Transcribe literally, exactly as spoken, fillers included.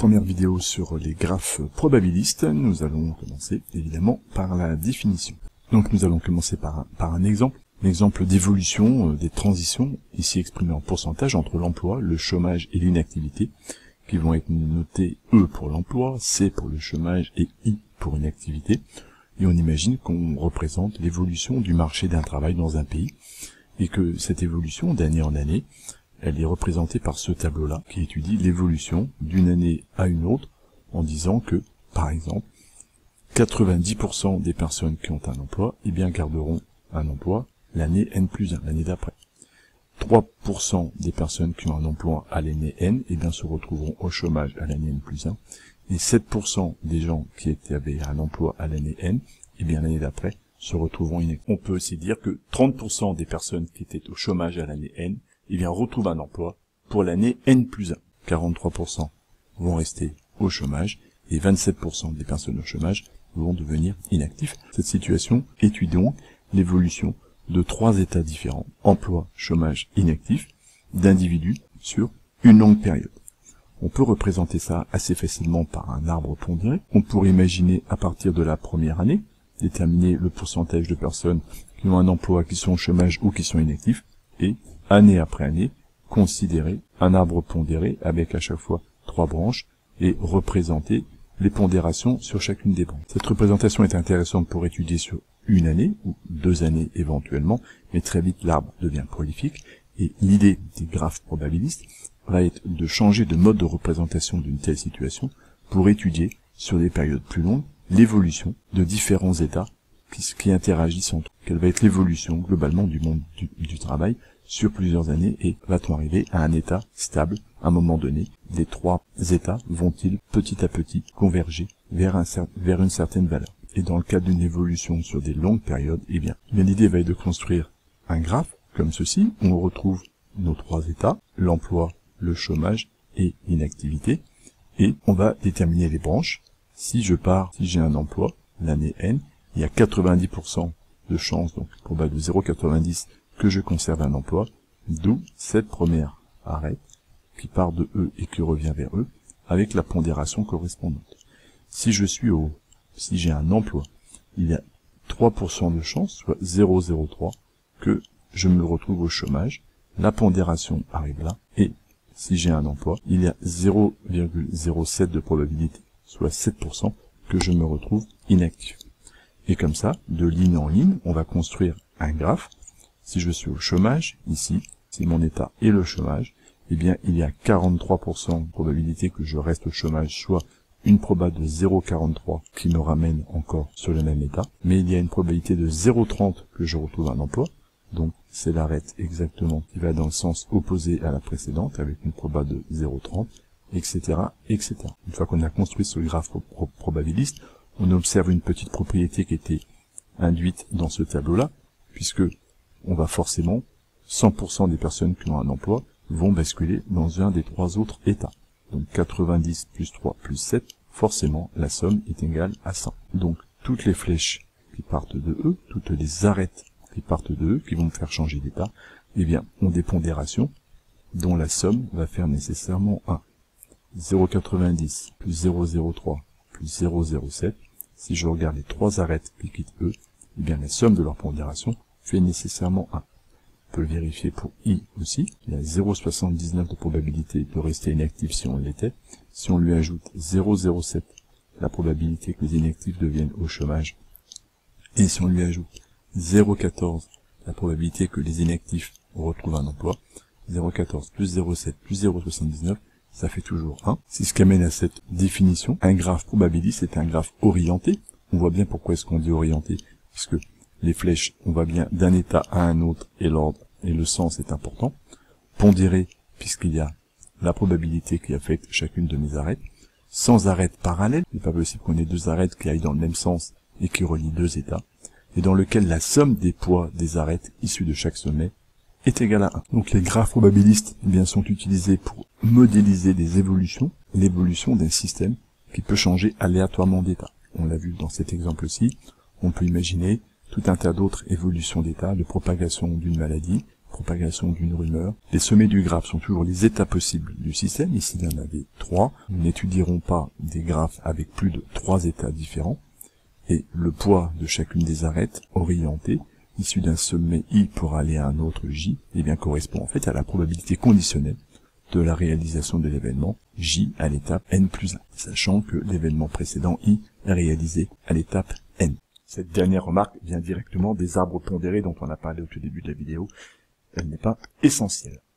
première vidéo sur les graphes probabilistes. Nous allons commencer évidemment par la définition. Donc nous allons commencer par un, par un exemple, l'exemple d'évolution euh, des transitions, ici exprimé en pourcentage entre l'emploi, le chômage et l'inactivité, qui vont être notés E pour l'emploi, C pour le chômage et I pour inactivité. Et on imagine qu'on représente l'évolution du marché d'un travail dans un pays, et que cette évolution d'année en année, elle est représentée par ce tableau-là, qui étudie l'évolution d'une année à une autre, en disant que, par exemple, quatre-vingt-dix pour cent des personnes qui ont un emploi, eh bien, garderont un emploi l'année N plus un, l'année d'après. trois pour cent des personnes qui ont un emploi à l'année N, eh bien, se retrouveront au chômage à l'année N plus un, et sept pour cent des gens qui étaient, avaient un emploi à l'année N, eh bien, l'année d'après, se retrouveront inactifs. On peut aussi dire que trente pour cent des personnes qui étaient au chômage à l'année N, eh bien, retrouvent un emploi pour l'année N plus un. quarante-trois pour cent vont rester au chômage et vingt-sept pour cent des personnes au chômage vont devenir inactifs. Cette situation étudie donc l'évolution de trois états différents, emploi, chômage, inactif, d'individus sur une longue période. On peut représenter ça assez facilement par un arbre pondéré. On pourrait imaginer à partir de la première année, déterminer le pourcentage de personnes qui ont un emploi, qui sont au chômage ou qui sont inactifs, et année après année, considérer un arbre pondéré avec à chaque fois trois branches et représenter les pondérations sur chacune des branches. Cette représentation est intéressante pour étudier sur une année ou deux années éventuellement, mais très vite l'arbre devient prolifique et l'idée des graphes probabilistes va être de changer de mode de représentation d'une telle situation pour étudier sur des périodes plus longues l'évolution de différents états qui, qui interagissent entre eux. Quelle va être l'évolution globalement du monde du, du travail sur plusieurs années et va-t-on arriver à un état stable à un moment donné? Les trois états vont-ils petit à petit converger vers, un, vers une certaine valeur? Et dans le cas d'une évolution sur des longues périodes, eh bien, bien l'idée va être de construire un graphe comme ceci, où on retrouve nos trois états, l'emploi, le chômage et l'inactivité, et on va déterminer les branches. Si je pars, si j'ai un emploi, l'année N, il y a quatre-vingt-dix pour cent de chances, donc probable de zéro virgule quatre-vingt-dix, que je conserve un emploi, d'où cette première arête qui part de E et qui revient vers E, avec la pondération correspondante. Si je suis au, si j'ai un emploi, il y a trois pour cent de chances, soit zéro virgule zéro trois, que je me retrouve au chômage, la pondération arrive là, et si j'ai un emploi, il y a zéro virgule zéro sept de probabilité, soit sept pour cent, que je me retrouve inactif. Et comme ça, de ligne en ligne, on va construire un graphe. Si je suis au chômage, ici, c'est mon état et le chômage, eh bien, il y a quarante-trois pour cent de probabilité que je reste au chômage, soit une probabilité de zéro virgule quarante-trois qui me ramène encore sur le même état, mais il y a une probabilité de zéro virgule trente que je retrouve un emploi, donc c'est l'arête exactement qui va dans le sens opposé à la précédente, avec une probabilité de zéro virgule trente, et cetera, et cetera. Une fois qu'on a construit ce graphe pro probabiliste, on observe une petite propriété qui était induite dans ce tableau-là, puisque on va forcément, cent pour cent des personnes qui ont un emploi vont basculer dans un des trois autres états. Donc quatre-vingt-dix plus trois plus sept, forcément la somme est égale à cent. Donc toutes les flèches qui partent de E, toutes les arêtes qui partent de E, qui vont me faire changer d'état, eh bien ont des pondérations dont la somme va faire nécessairement un. zéro virgule quatre-vingt-dix plus zéro virgule zéro trois plus zéro virgule zéro sept, si je regarde les trois arêtes qui quittent E, eh bien la somme de leur pondération fait nécessairement un. On peut le vérifier pour I aussi. Il y a zéro virgule soixante-dix-neuf de probabilité de rester inactif si on l'était. Si on lui ajoute zéro virgule zéro sept, la probabilité que les inactifs deviennent au chômage. Et si on lui ajoute zéro virgule quatorze, la probabilité que les inactifs retrouvent un emploi. zéro virgule quatorze plus zéro virgule sept plus zéro virgule soixante-dix-neuf, ça fait toujours un. C'est ce qui amène à cette définition. Un graphe probabiliste est un graphe orienté. On voit bien pourquoi est-ce qu'on dit orienté, puisque les flèches, on va bien d'un état à un autre, et l'ordre et le sens est important. Pondéré, puisqu'il y a la probabilité qui affecte chacune de mes arêtes. Sans arête parallèle, il n'est pas possible qu'on ait deux arêtes qui aillent dans le même sens et qui relient deux états, et dans lequel la somme des poids des arêtes issues de chaque sommet est égale à un. Donc les graphes probabilistes eh bien, sont utilisés pour modéliser des évolutions, l'évolution d'un système qui peut changer aléatoirement d'état. On l'a vu dans cet exemple-ci, on peut imaginer tout un tas d'autres évolutions d'état, de propagation d'une maladie, propagation d'une rumeur. Les sommets du graphe sont toujours les états possibles du système, ici il y en avait trois. Nous n'étudierons pas des graphes avec plus de trois états différents, et le poids de chacune des arêtes orientées, issues d'un sommet I pour aller à un autre J, eh bien correspond en fait à la probabilité conditionnelle de la réalisation de l'événement J à l'étape N plus un, sachant que l'événement précédent I est réalisé à l'étape N. Cette dernière remarque vient directement des arbres pondérés dont on a parlé au tout début de la vidéo. Elle n'est pas essentielle.